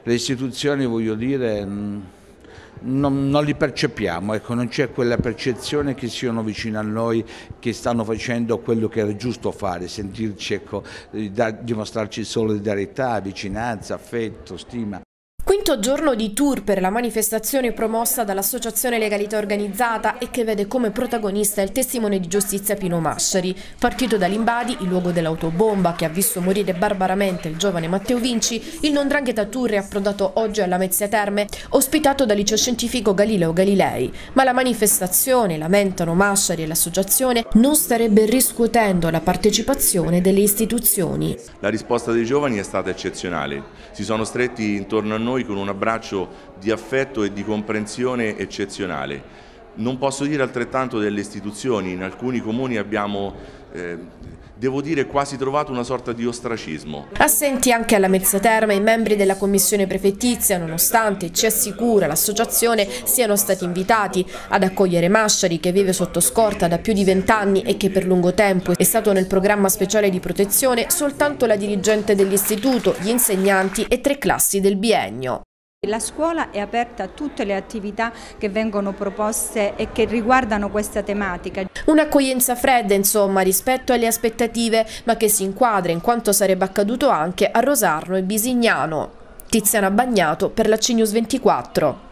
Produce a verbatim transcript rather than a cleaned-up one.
le istituzioni, voglio dire, non, non li percepiamo, ecco, non c'è quella percezione che siano vicino a noi, che stanno facendo quello che era giusto fare, sentirci, ecco, dimostrarci solidarietà, vicinanza, affetto, stima. Quinto giorno di tour per la manifestazione promossa dall'Associazione Legalità Organizzata e che vede come protagonista il testimone di giustizia Pino Masciari. Partito da Limbadi, il luogo dell'autobomba che ha visto morire barbaramente il giovane Matteo Vinci, il non 'ndrangheta tour è approdato oggi alla Mezzia Terme, ospitato dal liceo scientifico Galileo Galilei. Ma la manifestazione, lamentano Masciari e l'associazione, non starebbe riscuotendo la partecipazione delle istituzioni. La risposta dei giovani è stata eccezionale. Si sono stretti intorno a noi con un abbraccio di affetto e di comprensione eccezionale. Non posso dire altrettanto delle istituzioni. In alcuni comuni abbiamo, eh, devo dire, quasi trovato una sorta di ostracismo. Assenti anche alla Mezzia Terme i membri della commissione prefettizia, nonostante, ci assicura l'associazione, siano stati invitati ad accogliere Masciari, che vive sotto scorta da più di vent'anni e che per lungo tempo è stato nel programma speciale di protezione. Soltanto la dirigente dell'istituto, gli insegnanti e tre classi del biennio. La scuola è aperta a tutte le attività che vengono proposte e che riguardano questa tematica. Un'accoglienza fredda, insomma, rispetto alle aspettative, ma che si inquadra in quanto sarebbe accaduto anche a Rosarno e Bisignano. Tiziana Bagnato per la C News ventiquattro.